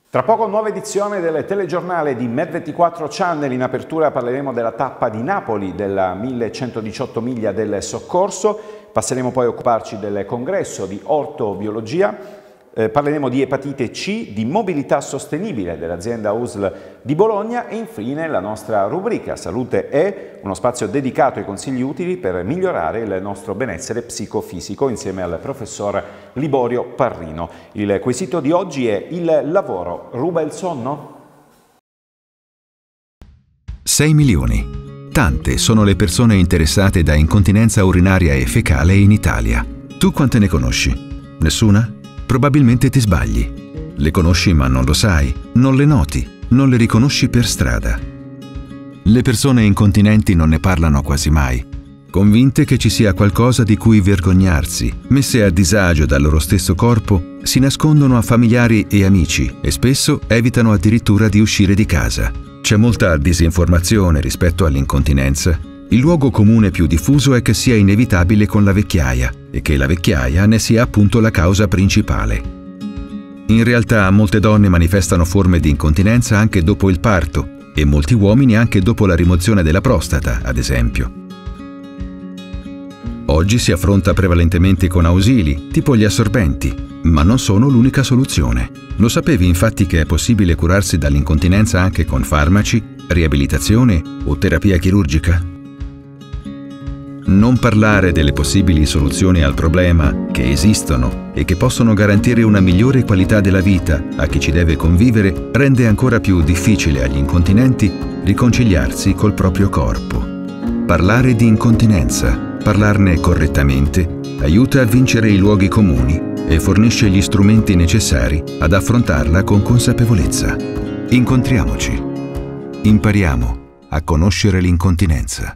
Tra poco nuova edizione del telegiornale di Med24 Channel. In apertura parleremo della tappa di Napoli della 1118 miglia del soccorso, passeremo poi a occuparci del congresso di ortobiologia, parleremo di epatite C, di mobilità sostenibile dell'azienda USL di Bologna e infine la nostra rubrica Salute è, uno spazio dedicato ai consigli utili per migliorare il nostro benessere psicofisico insieme al professor Liborio Parrino. Il quesito di oggi è: il lavoro ruba il sonno? 6 milioni. Tante sono le persone interessate da incontinenza urinaria e fecale in Italia. Tu quante ne conosci? Nessuna? Probabilmente ti sbagli. Le conosci ma non lo sai, non le noti, non le riconosci per strada. Le persone incontinenti non ne parlano quasi mai, convinte che ci sia qualcosa di cui vergognarsi, messe a disagio dal loro stesso corpo, si nascondono a familiari e amici e spesso evitano addirittura di uscire di casa. C'è molta disinformazione rispetto all'incontinenza. Il luogo comune più diffuso è che sia inevitabile con la vecchiaia e che la vecchiaia ne sia appunto la causa principale. In realtà molte donne manifestano forme di incontinenza anche dopo il parto e molti uomini anche dopo la rimozione della prostata, ad esempio. Oggi si affronta prevalentemente con ausili, tipo gli assorbenti, ma non sono l'unica soluzione. Lo sapevi infatti che è possibile curarsi dall'incontinenza anche con farmaci, riabilitazione o terapia chirurgica? Non parlare delle possibili soluzioni al problema, che esistono e che possono garantire una migliore qualità della vita a chi ci deve convivere, rende ancora più difficile agli incontinenti riconciliarsi col proprio corpo. Parlare di incontinenza, parlarne correttamente, aiuta a vincere i luoghi comuni e fornisce gli strumenti necessari ad affrontarla con consapevolezza. Incontriamoci. Impariamo a conoscere l'incontinenza.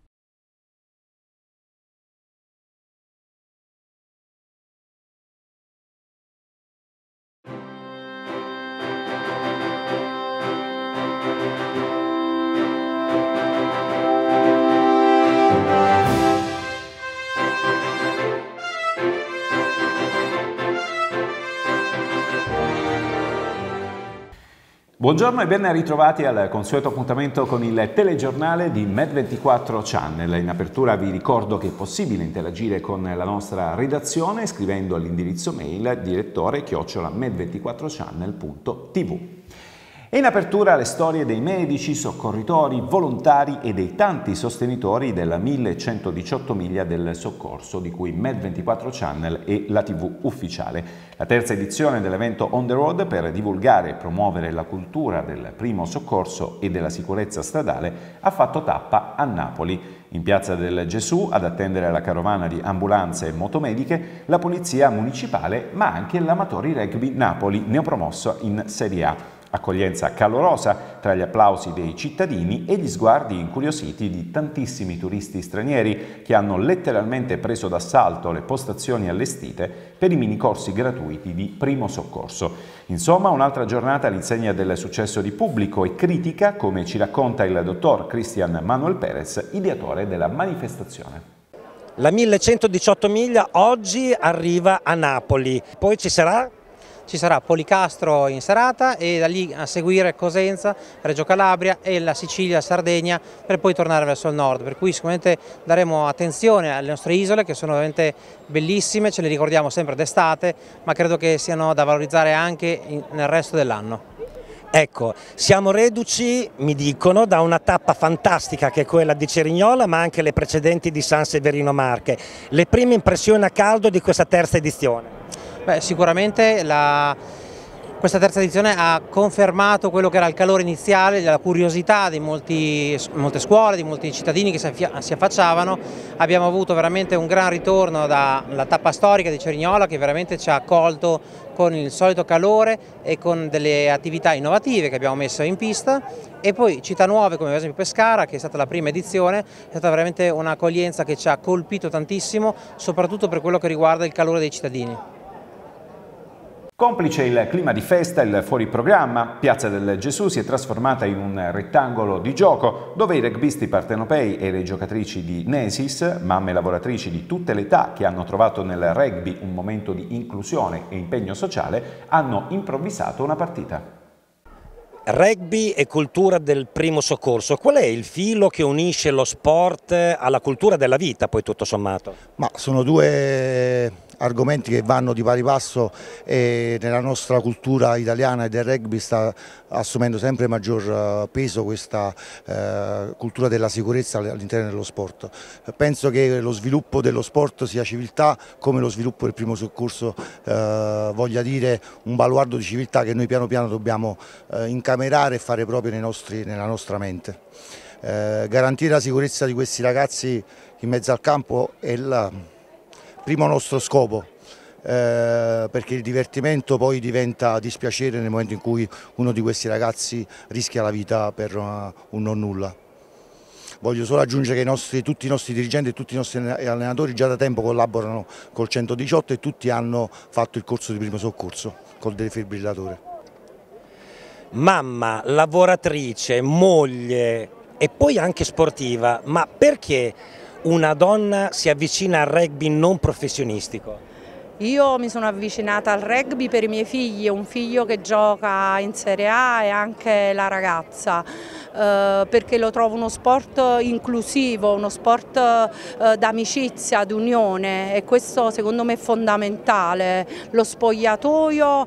Buongiorno e ben ritrovati al consueto appuntamento con il telegiornale di Med24 Channel. In apertura vi ricordo che è possibile interagire con la nostra redazione scrivendo all'indirizzo mail direttore@med24channel.tv. E in apertura le storie dei medici, soccorritori, volontari e dei tanti sostenitori della 1118 miglia del soccorso, di cui Med24 Channel è la TV ufficiale. La terza edizione dell'evento On the Road per divulgare e promuovere la cultura del primo soccorso e della sicurezza stradale ha fatto tappa a Napoli. In Piazza del Gesù, ad attendere la carovana di ambulanze e motomediche, la Polizia Municipale, ma anche l'Amatori Rugby Napoli, neopromosso in Serie A. Accoglienza calorosa tra gli applausi dei cittadini e gli sguardi incuriositi di tantissimi turisti stranieri che hanno letteralmente preso d'assalto le postazioni allestite per i minicorsi gratuiti di primo soccorso. Insomma, un'altra giornata all'insegna del successo di pubblico e critica, come ci racconta il dottor Cristian Manuel Perez, ideatore della manifestazione. La 1118 miglia oggi arriva a Napoli, poi ci sarà Policastro in serata e da lì a seguire Cosenza, Reggio Calabria e la Sicilia, Sardegna per poi tornare verso il nord, per cui sicuramente daremo attenzione alle nostre isole che sono veramente bellissime, ce le ricordiamo sempre d'estate, ma credo che siano da valorizzare anche nel resto dell'anno. Ecco, siamo reduci, mi dicono, da una tappa fantastica che è quella di Cerignola, ma anche le precedenti di San Severino Marche. Le prime impressioni a caldo di questa terza edizione? Beh, sicuramente questa terza edizione ha confermato quello che era il calore iniziale, la curiosità di molte scuole, di molti cittadini che si affacciavano. Abbiamo avuto veramente un gran ritorno dalla tappa storica di Cerignola che veramente ci ha accolto con il solito calore e con delle attività innovative che abbiamo messo in pista, e poi città nuove come per esempio Pescara, che è stata la prima edizione, è stata veramente un'accoglienza che ci ha colpito tantissimo, soprattutto per quello che riguarda il calore dei cittadini. Complice il clima di festa, il fuoriprogramma, Piazza del Gesù si è trasformata in un rettangolo di gioco dove i rugbisti partenopei e le giocatrici di Nesis, mamme lavoratrici di tutte le età che hanno trovato nel rugby un momento di inclusione e impegno sociale, hanno improvvisato una partita. Rugby e cultura del primo soccorso, qual è il filo che unisce lo sport alla cultura della vita, poi tutto sommato? Ma sono due argomenti che vanno di pari passo e nella nostra cultura italiana e del rugby sta assumendo sempre maggior peso questa cultura della sicurezza all'interno dello sport. Penso che lo sviluppo dello sport sia civiltà, come lo sviluppo del primo soccorso voglia dire un baluardo di civiltà che noi piano piano dobbiamo incamerare e fare proprio nella nostra mente. Garantire la sicurezza di questi ragazzi in mezzo al campo è il primo nostro scopo, perché il divertimento poi diventa dispiacere nel momento in cui uno di questi ragazzi rischia la vita per un non nulla. Voglio solo aggiungere che tutti i nostri dirigenti e tutti i nostri allenatori già da tempo collaborano col 118 e tutti hanno fatto il corso di primo soccorso col defibrillatore. Mamma, lavoratrice, moglie e poi anche sportiva, ma perché una donna si avvicina al rugby non professionistico? Io mi sono avvicinata al rugby per i miei figli, un figlio che gioca in Serie A e anche la ragazza, perché lo trovo uno sport inclusivo, uno sport d'amicizia, di unione, e questo secondo me è fondamentale. Lo spogliatoio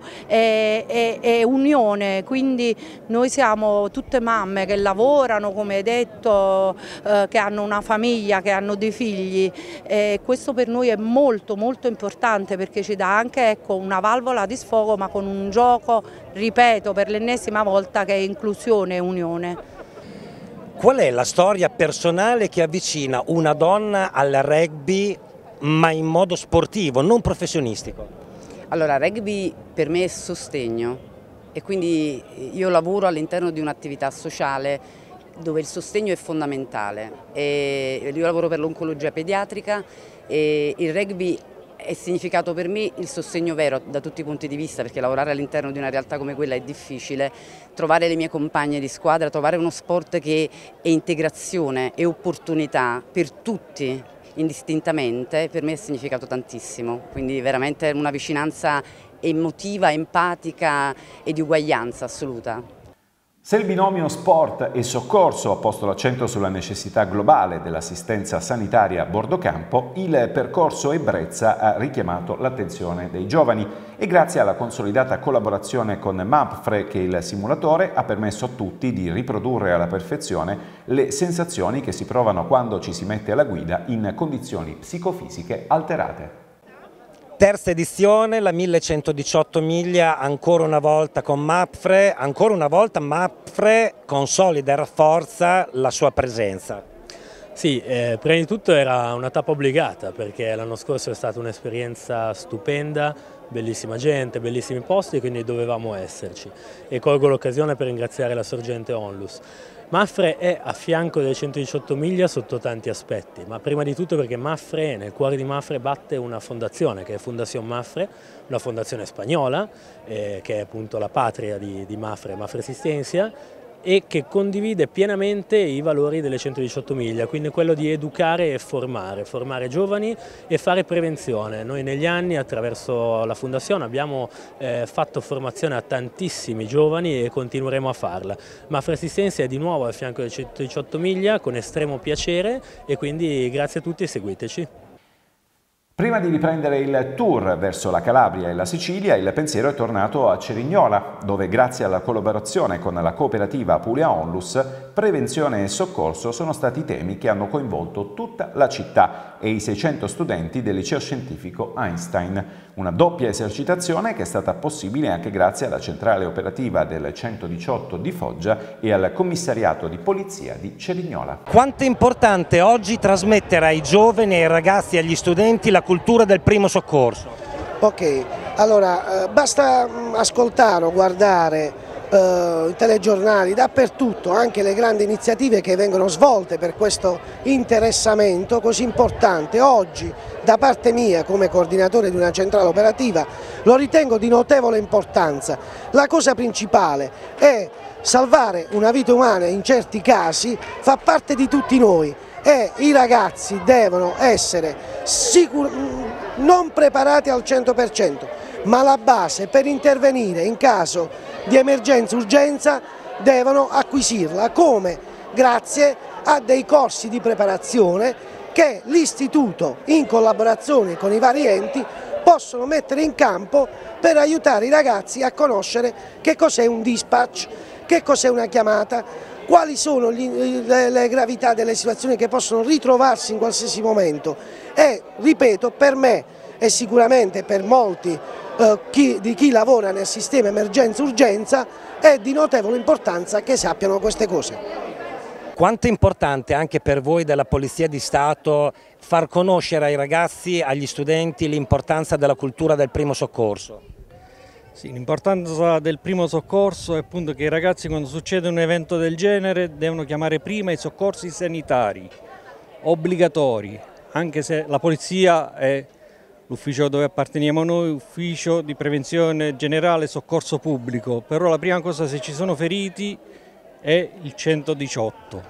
è unione, quindi noi siamo tutte mamme che lavorano, come hai detto, che hanno una famiglia, che hanno dei figli, e questo per noi è molto molto importante, perché ci dà anche, ecco, una valvola di sfogo, ma con un gioco, ripeto per l'ennesima volta, che è inclusione e unione. Qual è la storia personale che avvicina una donna al rugby ma in modo sportivo, non professionistico? Allora, rugby per me è sostegno e quindi io lavoro all'interno di un'attività sociale dove il sostegno è fondamentale. Io lavoro per l'oncologia pediatrica e il rugby è significato per me il sostegno vero da tutti i punti di vista, perché lavorare all'interno di una realtà come quella è difficile, trovare le mie compagne di squadra, trovare uno sport che è integrazione e opportunità per tutti indistintamente, per me è significato tantissimo, quindi veramente una vicinanza emotiva, empatica e di uguaglianza assoluta. Se il binomio sport e soccorso ha posto l'accento sulla necessità globale dell'assistenza sanitaria a bordo campo, il percorso Ebbrezza ha richiamato l'attenzione dei giovani e grazie alla consolidata collaborazione con MAPFRE, che il simulatore ha permesso a tutti di riprodurre alla perfezione le sensazioni che si provano quando ci si mette alla guida in condizioni psicofisiche alterate. Terza edizione, la 1118 miglia, ancora una volta con MAPFRE, ancora una volta MAPFRE consolida e rafforza la sua presenza. Sì, prima di tutto era una tappa obbligata, perché l'anno scorso è stata un'esperienza stupenda, bellissima gente, bellissimi posti, quindi dovevamo esserci. E colgo l'occasione per ringraziare la sorgente Onlus. MAPFRE è a fianco del 118 miglia sotto tanti aspetti, ma prima di tutto perché MAPFRE, nel cuore di MAPFRE batte una fondazione che è Fundación MAPFRE, una fondazione spagnola che è appunto la patria di MAPFRE, MAPFRE Asistencia, e che condivide pienamente i valori delle 118 miglia, quindi quello di educare e formare giovani e fare prevenzione. Noi negli anni attraverso la Fondazione abbiamo fatto formazione a tantissimi giovani e continueremo a farla. MAPFRE Assistenza è di nuovo a fianco delle 118 miglia con estremo piacere e quindi grazie a tutti e seguiteci. Prima di riprendere il tour verso la Calabria e la Sicilia, il pensiero è tornato a Cerignola, dove grazie alla collaborazione con la cooperativa Apulia Onlus, prevenzione e soccorso sono stati temi che hanno coinvolto tutta la città e i 600 studenti del liceo scientifico Einstein. Una doppia esercitazione che è stata possibile anche grazie alla centrale operativa del 118 di Foggia e al commissariato di polizia di Cerignola. Quanto è importante oggi trasmettere ai giovani, ai ragazzi e agli studenti la cultura del primo soccorso? Ok, allora basta ascoltare o guardare i telegiornali dappertutto, anche le grandi iniziative che vengono svolte per questo interessamento così importante. Oggi da parte mia come coordinatore di una centrale operativa lo ritengo di notevole importanza. La cosa principale è salvare una vita umana, in certi casi fa parte di tutti noi e i ragazzi devono essere non preparati al 100%, ma la base per intervenire in caso di emergenza, urgenza devono acquisirla, come? Grazie a dei corsi di preparazione che l'istituto, in collaborazione con i vari enti, possono mettere in campo per aiutare i ragazzi a conoscere che cos'è un dispatch, che cos'è una chiamata, quali sono le gravità delle situazioni che possono ritrovarsi in qualsiasi momento. E, ripeto, per me e sicuramente per molti di chi lavora nel sistema emergenza-urgenza è di notevole importanza che sappiano queste cose. Quanto è importante anche per voi della Polizia di Stato far conoscere ai ragazzi, agli studenti, l'importanza della cultura del primo soccorso? Sì, l'importanza del primo soccorso è appunto che i ragazzi, quando succede un evento del genere, devono chiamare prima i soccorsi sanitari, obbligatori, anche se la polizia è l'ufficio dove apparteniamo noi, ufficio di prevenzione generale e soccorso pubblico, però la prima cosa, se ci sono feriti, è il 118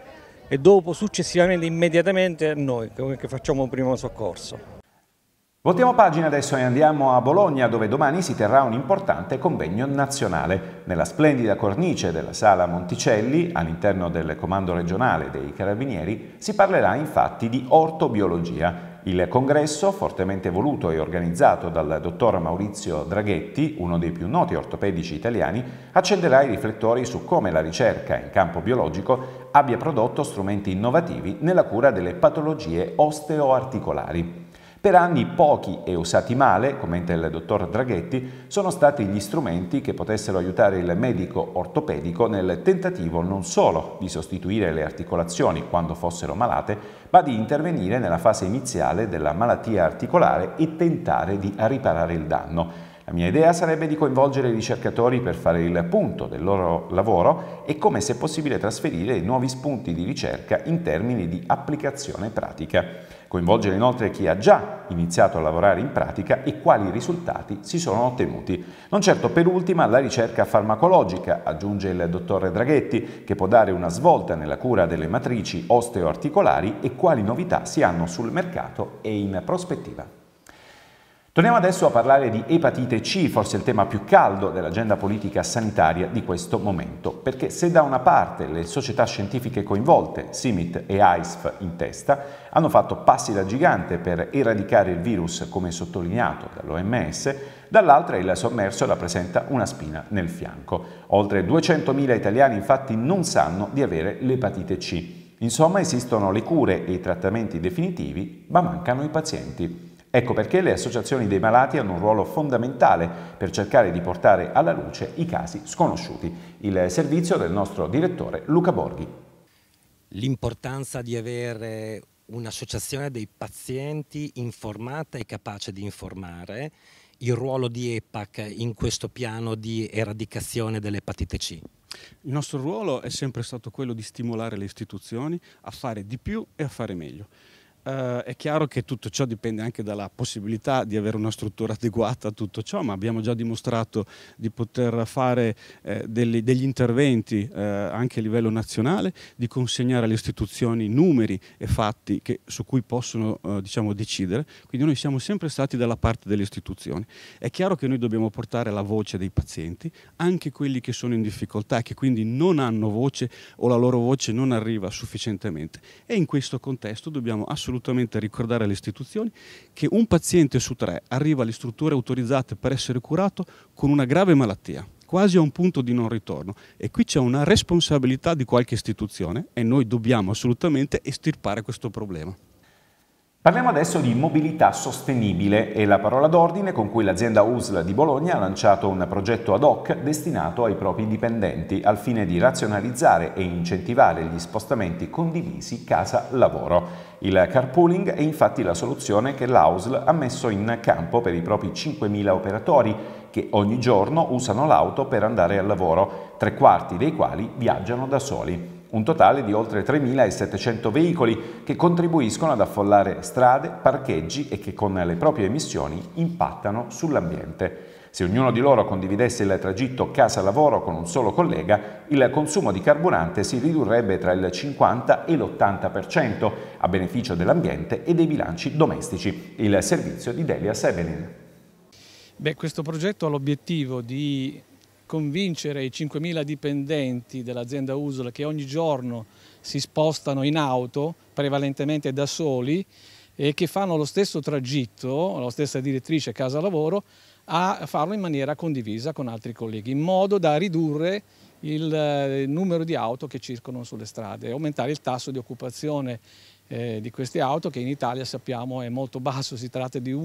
e dopo successivamente immediatamente a noi che facciamo primo soccorso. Voltiamo pagina adesso e andiamo a Bologna, dove domani si terrà un importante convegno nazionale. Nella splendida cornice della Sala Monticelli, all'interno del Comando regionale dei Carabinieri, si parlerà infatti di ortobiologia. Il congresso, fortemente voluto e organizzato dal dottor Maurizio Draghetti, uno dei più noti ortopedici italiani, accenderà i riflettori su come la ricerca in campo biologico abbia prodotto strumenti innovativi nella cura delle patologie osteoarticolari. Per anni pochi e usati male, commenta il dottor Draghetti, sono stati gli strumenti che potessero aiutare il medico ortopedico nel tentativo non solo di sostituire le articolazioni quando fossero malate, ma di intervenire nella fase iniziale della malattia articolare e tentare di riparare il danno. La mia idea sarebbe di coinvolgere i ricercatori per fare il punto del loro lavoro e come se possibile trasferire nuovi spunti di ricerca in termini di applicazione pratica. Coinvolgere inoltre chi ha già iniziato a lavorare in pratica e quali risultati si sono ottenuti. Non certo per ultima la ricerca farmacologica, aggiunge il dottor Draghetti, che può dare una svolta nella cura delle matrici osteoarticolari e quali novità si hanno sul mercato e in prospettiva. Torniamo adesso a parlare di epatite C, forse il tema più caldo dell'agenda politica sanitaria di questo momento, perché se da una parte le società scientifiche coinvolte, CIMIT e AISF in testa, hanno fatto passi da gigante per eradicare il virus come sottolineato dall'OMS, dall'altra il sommerso rappresenta una spina nel fianco. Oltre 200.000 italiani infatti non sanno di avere l'epatite C. Insomma, esistono le cure e i trattamenti definitivi, ma mancano i pazienti. Ecco perché le associazioni dei malati hanno un ruolo fondamentale per cercare di portare alla luce i casi sconosciuti. Il servizio del nostro direttore Luca Borghi. L'importanza di avere un'associazione dei pazienti informata e capace di informare, il ruolo di EPAC in questo piano di eradicazione dell'epatite C. Il nostro ruolo è sempre stato quello di stimolare le istituzioni a fare di più e a fare meglio. È chiaro che tutto ciò dipende anche dalla possibilità di avere una struttura adeguata a tutto ciò, ma abbiamo già dimostrato di poter fare degli interventi anche a livello nazionale, di consegnare alle istituzioni numeri e fatti su cui possono diciamo, decidere, quindi noi siamo sempre stati dalla parte delle istituzioni. È chiaro che noi dobbiamo portare la voce dei pazienti, anche quelli che sono in difficoltà e che quindi non hanno voce o la loro voce non arriva sufficientemente, e in questo contesto dobbiamo assolutamente ricordare alle istituzioni che un paziente su 3 arriva alle strutture autorizzate per essere curato con una grave malattia, quasi a un punto di non ritorno, e qui c'è una responsabilità di qualche istituzione e noi dobbiamo assolutamente estirpare questo problema. Parliamo adesso di mobilità sostenibile, è la parola d'ordine con cui l'azienda USL di Bologna ha lanciato un progetto ad hoc destinato ai propri dipendenti al fine di razionalizzare e incentivare gli spostamenti condivisi casa-lavoro. Il carpooling è infatti la soluzione che l'AUSL ha messo in campo per i propri 5.000 operatori che ogni giorno usano l'auto per andare al lavoro, 3/4 dei quali viaggiano da soli. Un totale di oltre 3.700 veicoli che contribuiscono ad affollare strade, parcheggi e che con le proprie emissioni impattano sull'ambiente. Se ognuno di loro condividesse il tragitto casa-lavoro con un solo collega, il consumo di carburante si ridurrebbe tra il 50 e l'80% a beneficio dell'ambiente e dei bilanci domestici. Il servizio di Delia Sebelin. Questo progetto ha l'obiettivo di convincere i 5.000 dipendenti dell'azienda USL che ogni giorno si spostano in auto, prevalentemente da soli, e che fanno lo stesso tragitto, la stessa direttrice casa-lavoro, a farlo in maniera condivisa con altri colleghi, in modo da ridurre il numero di auto che circolano sulle strade e aumentare il tasso di occupazione di queste auto, che in Italia sappiamo è molto basso, si tratta di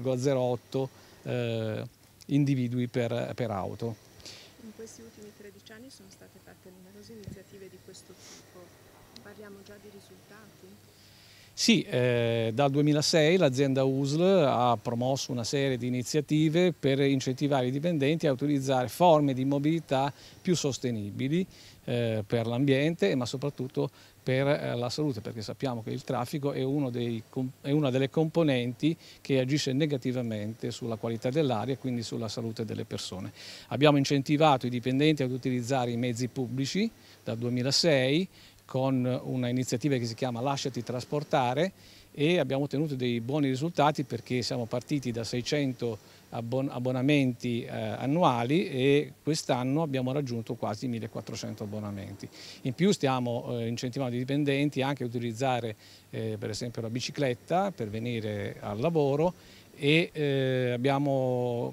1,08 individui per auto. In questi ultimi 13 anni sono state fatte numerose iniziative di questo tipo, parliamo già di risultati? Sì, dal 2006 l'azienda USL ha promosso una serie di iniziative per incentivare i dipendenti a utilizzare forme di mobilità più sostenibili per l'ambiente, ma soprattutto per la salute, perché sappiamo che il traffico è una delle componenti che agisce negativamente sulla qualità dell'aria e quindi sulla salute delle persone. Abbiamo incentivato i dipendenti ad utilizzare i mezzi pubblici dal 2006 con una iniziativa che si chiama Lasciati trasportare, e abbiamo ottenuto dei buoni risultati, perché siamo partiti da 600 abbonamenti annuali e quest'anno abbiamo raggiunto quasi 1400 abbonamenti. In più stiamo incentivando i dipendenti anche a utilizzare per esempio la bicicletta per venire al lavoro, e abbiamo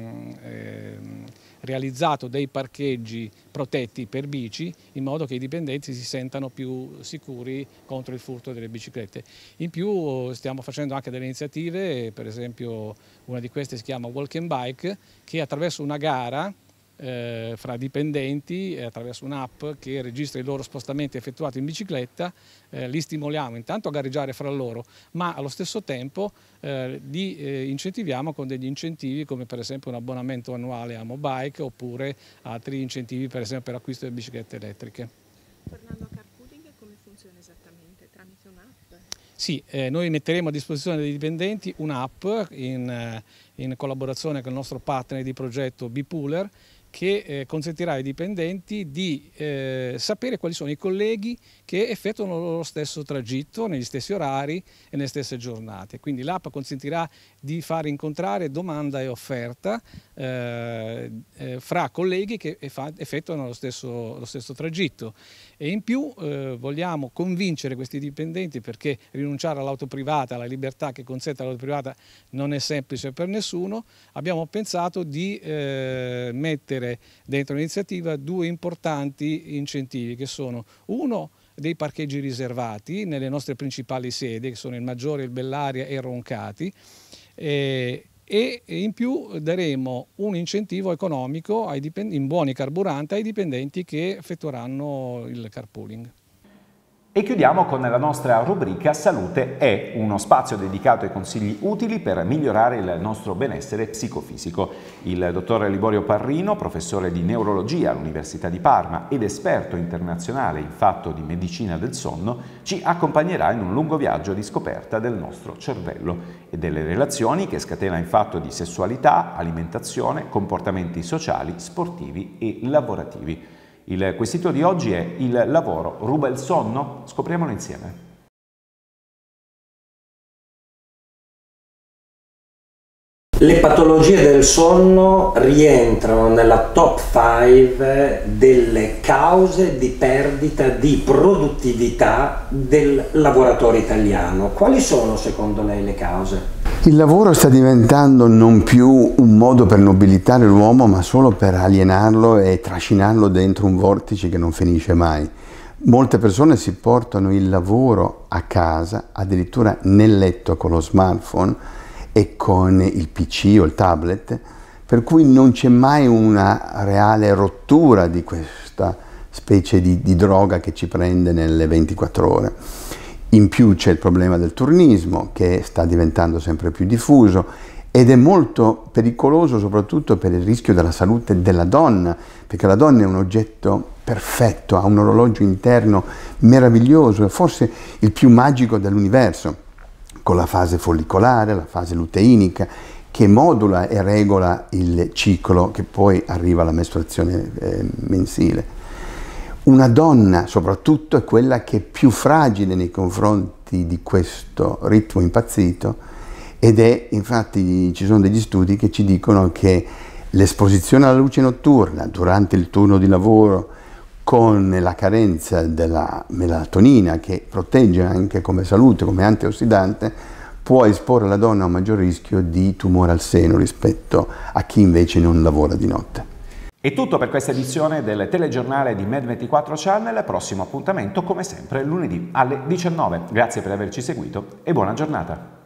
realizzato dei parcheggi protetti per bici, in modo che i dipendenti si sentano più sicuri contro il furto delle biciclette. In più stiamo facendo anche delle iniziative, per esempio una di queste si chiama Walk and Bike, che attraverso una gara fra dipendenti, attraverso un'app che registra i loro spostamenti effettuati in bicicletta, li stimoliamo intanto a gareggiare fra loro, ma allo stesso tempo li incentiviamo con degli incentivi, come per esempio un abbonamento annuale a Mobike, oppure altri incentivi per esempio per acquisto di biciclette elettriche. Tornando a carpooling, come funziona esattamente? Tramite un'app? Sì, noi metteremo a disposizione dei dipendenti un'app in collaborazione con il nostro partner di progetto Bipooler, che consentirà ai dipendenti di sapere quali sono i colleghi che effettuano lo stesso tragitto negli stessi orari e nelle stesse giornate. Quindi l'app consentirà di far incontrare domanda e offerta fra colleghi che effettuano lo stesso tragitto, e in più vogliamo convincere questi dipendenti, perché rinunciare all'auto privata, alla libertà che consente l'auto privata, non è semplice per nessuno. Abbiamo pensato di mettere dentro l'iniziativa due importanti incentivi, che sono uno dei parcheggi riservati nelle nostre principali sedi, che sono il Maggiore, il Bellaria e Roncati, e in più daremo un incentivo economico in buoni carburanti ai dipendenti che effettueranno il carpooling. E chiudiamo con la nostra rubrica Salute è, uno spazio dedicato ai consigli utili per migliorare il nostro benessere psicofisico. Il dottor Liborio Parrino, professore di neurologia all'Università di Parma ed esperto internazionale in fatto di medicina del sonno, ci accompagnerà in un lungo viaggio di scoperta del nostro cervello e delle relazioni che scatena in fatto di sessualità, alimentazione, comportamenti sociali, sportivi e lavorativi. Il quesito di oggi è: il lavoro ruba il sonno? Scopriamolo insieme. Le patologie del sonno rientrano nella top 5 delle cause di perdita di produttività del lavoratore italiano. Quali sono secondo lei le cause? Il lavoro sta diventando non più un modo per nobilitare l'uomo, ma solo per alienarlo e trascinarlo dentro un vortice che non finisce mai. Molte persone si portano il lavoro a casa, addirittura nel letto con lo smartphone e con il PC o il tablet, per cui non c'è mai una reale rottura di questa specie di droga che ci prende nelle 24 ore. In più c'è il problema del turnismo, che sta diventando sempre più diffuso ed è molto pericoloso soprattutto per il rischio della salute della donna, perché la donna è un oggetto perfetto, ha un orologio interno meraviglioso, è forse il più magico dell'universo, con la fase follicolare, la fase luteinica, che modula e regola il ciclo che poi arriva alla mestruazione mensile. Una donna soprattutto è quella che è più fragile nei confronti di questo ritmo impazzito, ed è, infatti ci sono degli studi che ci dicono che L'esposizione alla luce notturna durante il turno di lavoro con la carenza della melatonina, che protegge anche come salute, come antiossidante, può esporre la donna a un maggior rischio di tumore al seno rispetto a chi invece non lavora di notte. È tutto per questa edizione del telegiornale di Med24 Channel. Prossimo appuntamento come sempre lunedì alle 19. Grazie per averci seguito e buona giornata.